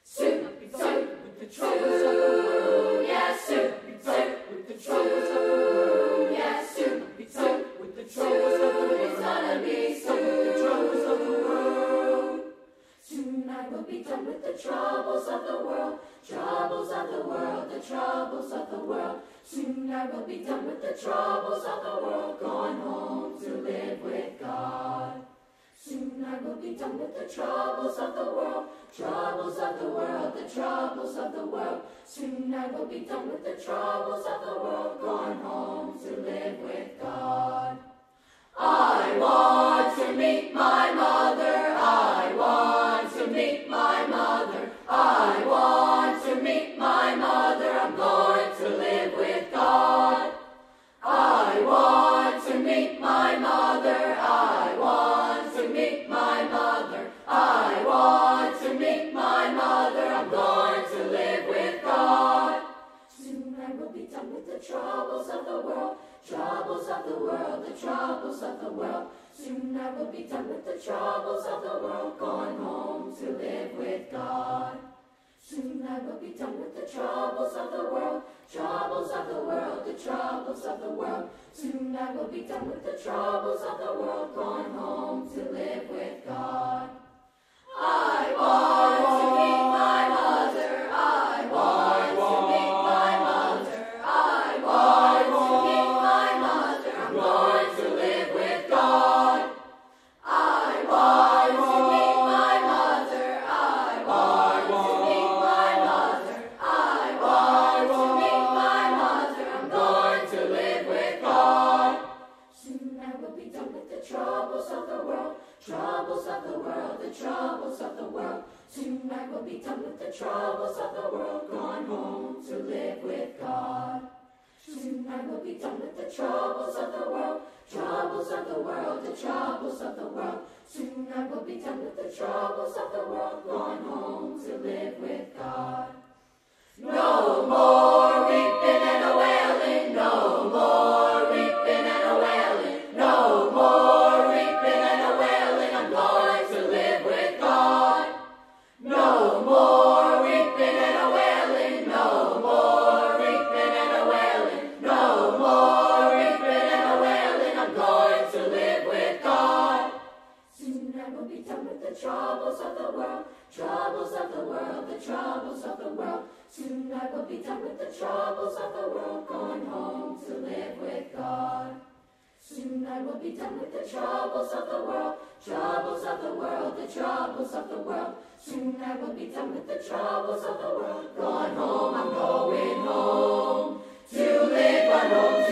Soon I'll be done with the troubles of the world. Yeah, soon I'll be done with the troubles of the world. Yeah, soon I'll be done with the troubles of the world. It's gonna be soon with the troubles of the world. Soon I will be done with the troubles of the world. Troubles of the world, the troubles of the world. Soon I will be done with the troubles of the world. Gone home to live with God. Soon I will be done with the troubles of the world. Troubles of the world, the troubles of the world. Soon I will be done with the troubles of the world. Gone home to live with God. I want to meet my mother. I want to meet my mother. I want to meet my mother. I'm going to live with God. I want to meet my mother. I want to meet my mother. I want to meet my mother. I'm going to live with God. Soon I will be done with the troubles of the world. Troubles of the world, the troubles of the world. Soon I will be done with the troubles of the world. Gone home to live with God. Soon I will be done with the troubles of the world. Troubles of the world, the troubles of the world. Soon I will be done with the troubles of the world. Gone home to live with God. I want to meet my mother. I want to meet my mother. I want to meet my mother. I'm going to live with God. I want to meet my mother. I want to meet my mother. I want to meet my mother. I'm going to live with God. Soon I will be done with the troubles of the world. Troubles of the world, the troubles of the world. Soon I will be done with the troubles of the world. Gone home to live with God. Soon I will be done with the troubles of the world. Troubles of the world, the troubles of the world. Soon I will be done with the troubles of the world. Gone home to live with God. No more weeping and a wailing. No more weeping and a wailing. No more weeping and a wailing. I'm going to live with God. No more weeping and a wailing. No more weeping and a wailing. No more weeping and a wailing. I'm going to live with God. Soon I will be done with the troubles of the world. Troubles of the world, the troubles of the world. Soon I will be done with the troubles of the world. Gone home to live with God. Soon I will be done with the troubles of the world. Troubles of the world, the troubles of the world. Soon I will be done with the troubles of the world. Gone home, I'm going home to live alone.